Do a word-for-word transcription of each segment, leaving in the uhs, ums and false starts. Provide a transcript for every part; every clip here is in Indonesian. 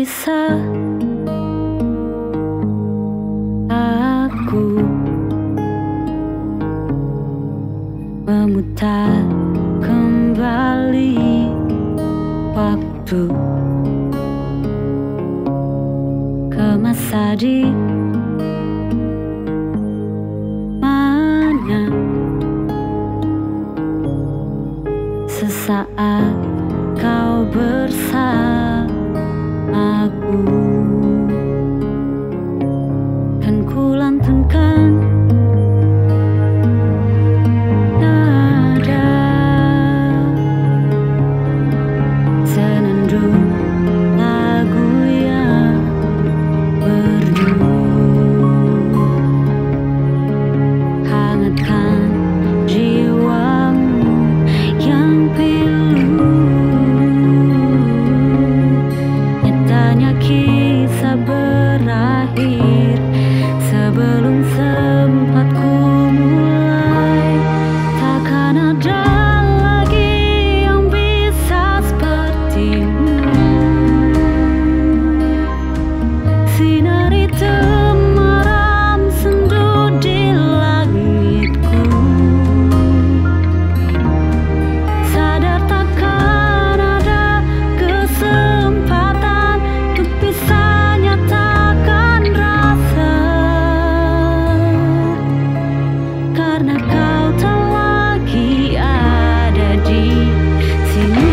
bisa aku memutar kembali waktu ke masa di mana sesaat kau bersamaku, kan ku lantunkan nada senandung lagu yang merdu, hangatkan jiwamu yang pilu. Nyatanya kisah berakhir sebelum sempat ku mulai. Takkan ada lagi yang bisa sepertimu, sinari temaram sendu di langitku. Sadar takkan ada kesempatan untuk bisa nyatakan rasa, karena kau tak lagi ada di sini.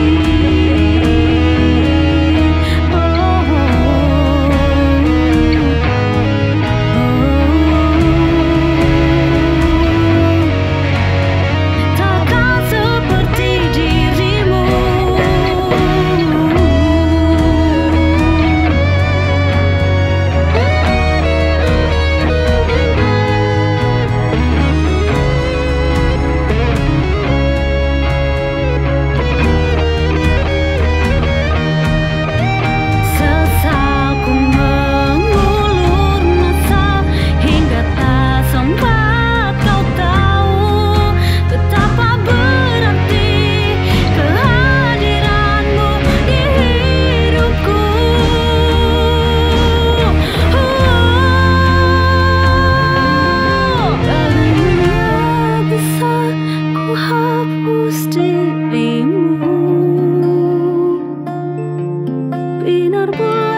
Oh, oh, takkan seperti dirimu. Sesaku mengulur masa hingga tak sempat kau tahu betapa berarti kehadiranmu di hidupku. Bagaimana bisa ku hapus dirimu? Binar bulan